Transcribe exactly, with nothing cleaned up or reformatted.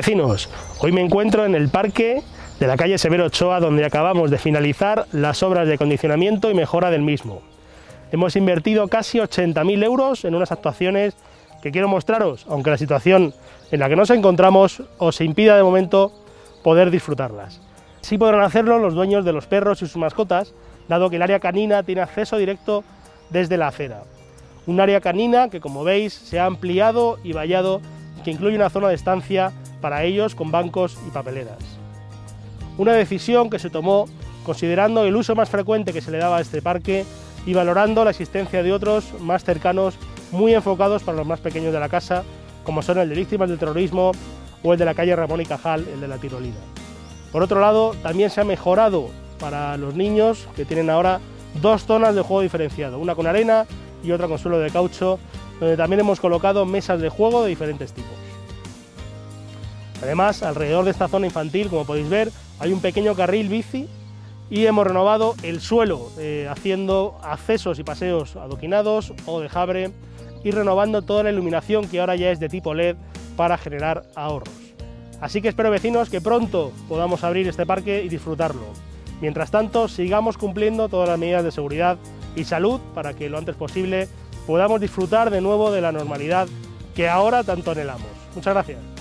vecinos, hoy me encuentro en el parque de la calle Severo Ochoa, donde acabamos de finalizar las obras de acondicionamiento y mejora del mismo. Hemos invertido casi ochenta mil euros en unas actuaciones que quiero mostraros, aunque la situación en la que nos encontramos os impida de momento poder disfrutarlas. Sí podrán hacerlo los dueños de los perros y sus mascotas, dado que el área canina tiene acceso directo desde la acera. Un área canina que, como veis, se ha ampliado y vallado, que incluye una zona de estancia para ellos con bancos y papeleras. Una decisión que se tomó considerando el uso más frecuente que se le daba a este parque y valorando la existencia de otros más cercanos, muy enfocados para los más pequeños de la casa, como son el de víctimas del terrorismo o el de la calle Ramón y Cajal, el de la tirolina. Por otro lado, también se ha mejorado para los niños, que tienen ahora dos zonas de juego diferenciado, una con arena y otra con suelo de caucho, donde también hemos colocado mesas de juego de diferentes tipos. Además, alrededor de esta zona infantil, como podéis ver, hay un pequeño carril bici y hemos renovado el suelo, eh, haciendo accesos y paseos adoquinados o de jabre y renovando toda la iluminación, que ahora ya es de tipo L E D, para generar ahorros. Así que espero, vecinos, que pronto podamos abrir este parque y disfrutarlo. Mientras tanto, sigamos cumpliendo todas las medidas de seguridad y salud para que lo antes posible podamos disfrutar de nuevo de la normalidad que ahora tanto anhelamos. Muchas gracias.